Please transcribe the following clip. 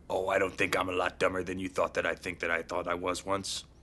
Oh, I don't think I'm a lot dumber than you thought that I thought I was once.